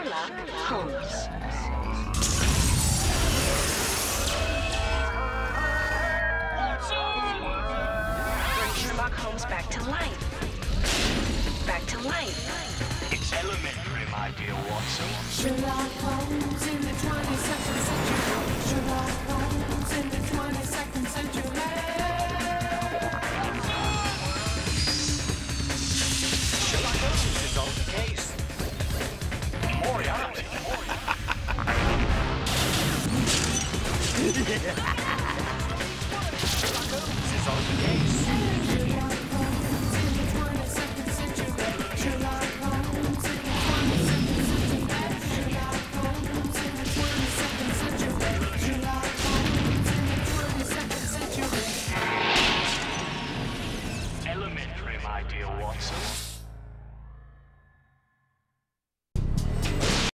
Sherlock Holmes. Bring Sherlock Holmes back to life. Back to life. It's elementary, my dear Watson. Sherlock Holmes in the 22nd century. Sherlock Holmes in the 22nd